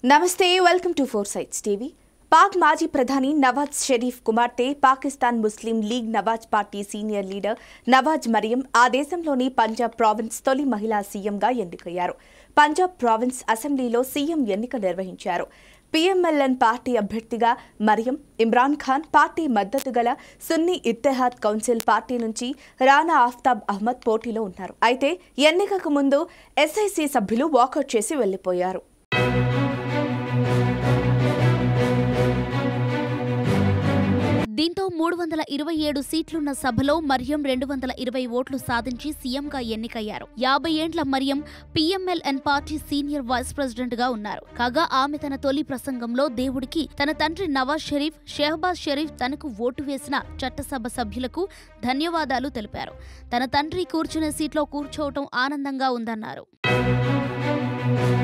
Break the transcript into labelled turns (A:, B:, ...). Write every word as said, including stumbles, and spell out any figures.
A: నమస్తే welcome to four sites TV. Pak మాజీ ప్రధాని నవాజ్ షరీఫ్ కుమార్తె Pakistan Muslim League Nawaz party senior leader Nawaz Maryam ఆ దేశంలోని పంజాబ్ ప్రావిన్స్ తొలి మహిళా సీఎంగా ఎన్నికయ్యారు. పంజాబ్ ప్రావిన్స్ అసెంబ్లీలో సీఎం ఎన్నిక నిర్వహించారు. పీఎంఎల్ఎన్ పార్టీ అభ్యర్థిగా మరియం, ఇమ్రాన్ ఖాన్ పార్టీ మద్దతు గల సున్నీ ఇత్తెహాద్ కౌన్సిల్ పార్టీ నుంచి రానా ఆఫ్తాబ్ అహ్మద్ పోటీలో ఉన్నారు. అయితే ఎన్నికకు ముందు ఎస్ఐసీ సభ్యులు వాకౌట్ చేసి వెళ్లిపోయారు.
B: దీంతో మూడు వందల ఇరవై ఏడు సీట్లున్న సభలో మరియం రెండు వందల ఇరవై ఓట్లు సాధించి సీఎంగా ఎన్నికయ్యారు. యాభై ఏండ్ల Maryam PMLN party senior vice president గా ఉన్నారు. కాగా ఆమె తన తొలి ప్రసంగంలో దేవుడికి, తన తండ్రి నవాజ్ షరీఫ్, షెహబాజ్ షరీఫ్ తనకు ఓటు వేసిన చట్టసభ సభ్యులకు ధన్యవాదాలు తెలిపారు. తన తండ్రి కూర్చునే సీట్లో కూర్చోవటం ఆనందంగా ఉందన్నారు.